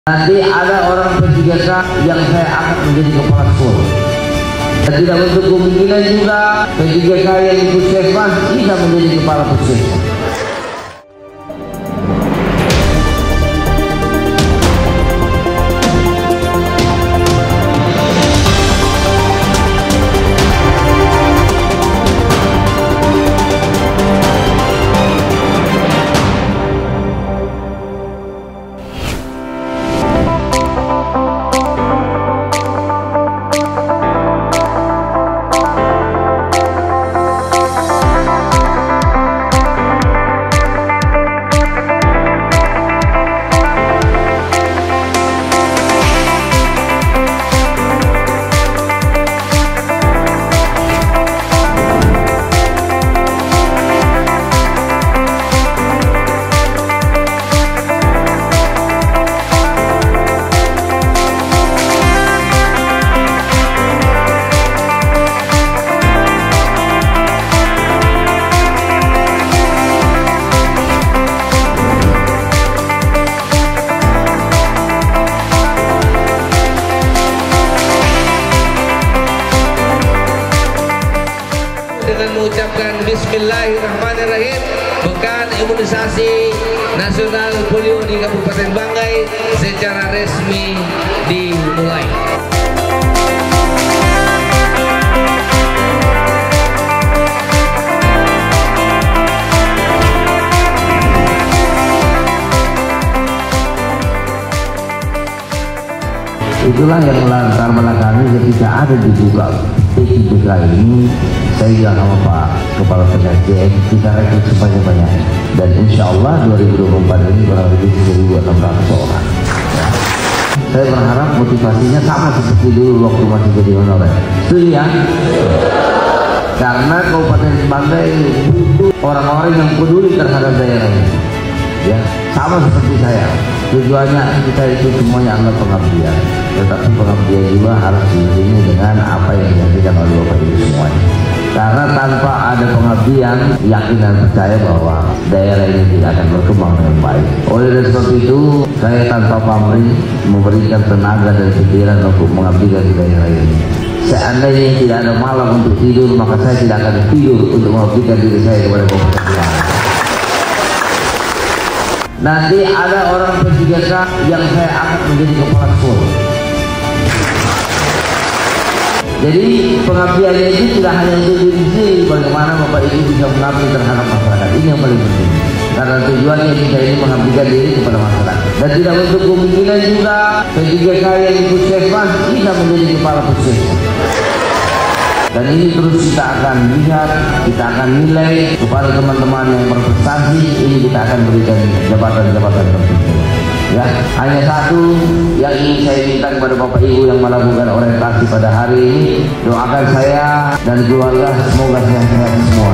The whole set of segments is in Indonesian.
Nanti ada orang P3K yang saya angkat menjadi kepala sekolah. Dan tidak untuk kemungkinan juga P3K yang ikut Puskesmas bisa menjadi kepala Puskesmas. Dengan mengucapkan Bismillahirrahmanirrahim, pekan imunisasi nasional polio di Kabupaten Banggai secara resmi dimulai. Itulah yang melantar belakangi ketika ada dibuka P3K ini, saya bilang sama Pak Kepala Pengajian, kita rekrut sebanyak-banyaknya. Dan insya Allah 2024 ini kurang lebih 1.600 orang. Ya. Saya berharap motivasinya sama seperti dulu waktu masih jadi honorer. Setuju ya? Karena Kabupaten Banggai butuh orang-orang yang peduli terhadap daerah ini. Ya, sama seperti saya. Tujuannya kita itu semuanya adalah pengabdian, tetapi pengabdian juga harus diiringi dengan apa yang dilakukan oleh Bapak Ibu semuanya. Karena tanpa ada pengabdian, yakin dan percaya bahwa daerah ini tidak akan berkembang dengan baik. Oleh sebab itu, saya tanpa pamrih memberikan tenaga dan pikiran untuk mengabdikan di daerah ini. Seandainya tidak ada malam untuk tidur, maka saya tidak akan tidur untuk mengabdikan diri saya kepada Bapak Ibu. Nanti ada orang P3K yang saya angkat menjadi kepala sekolah. Jadi pengabdiannya itu tidak hanya untuk diri sendiri, bagaimana Bapak Ibu bisa mengabdi terhadap masyarakat. Ini yang paling penting. Karena tujuannya kita ini mengabdikan diri kepada masyarakat. Dan tidak untuk kemungkinan juga P3K yang ikut Puskesmas bisa menjadi kepala Puskesmas. Dan ini terus kita akan lihat, kita akan nilai kepada teman-teman yang berprestasi. Ini kita akan berikan jabatan-jabatan tertentu. Ya, hanya satu yang ingin saya minta kepada Bapak Ibu yang melakukan orientasi pada hari ini, doakan saya dan keluarga semoga sehat-sehat semua.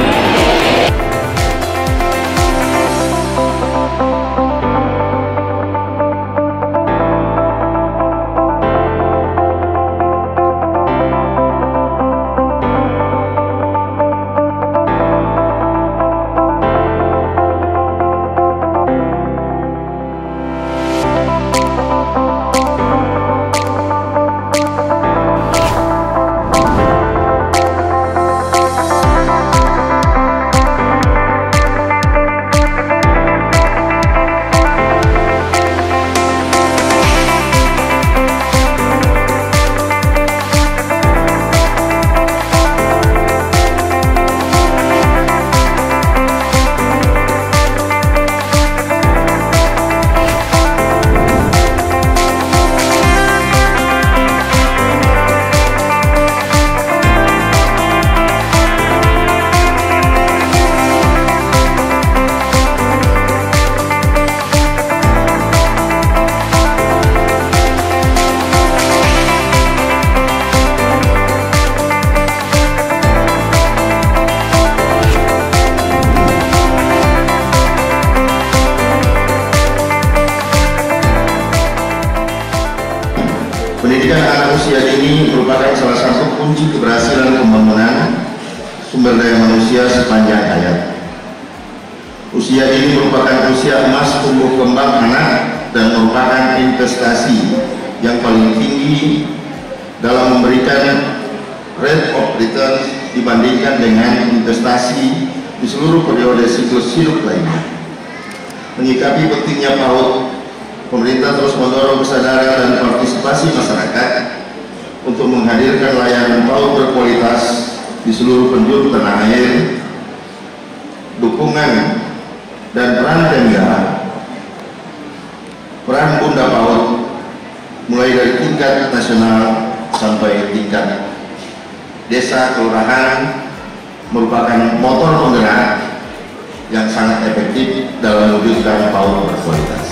Pendidikan anak usia dini merupakan salah satu kunci keberhasilan pembangunan sumber daya manusia sepanjang hayat. Usia dini merupakan usia emas tumbuh kembang anak dan merupakan investasi yang paling tinggi dalam memberikan rate of return dibandingkan dengan investasi di seluruh periode siklus hidup lainnya. Menyikapi pentingnya PAUD, pemerintah terus mendorong kesadaran dan partisipasi masyarakat untuk menghadirkan layanan PAUD berkualitas di seluruh penjuru tanah air. Dukungan dan peran Pemda, peran Bunda PAUD mulai dari tingkat nasional sampai tingkat desa kelurahan merupakan motor penggerak yang sangat efektif dalam mewujudkan PAUD berkualitas.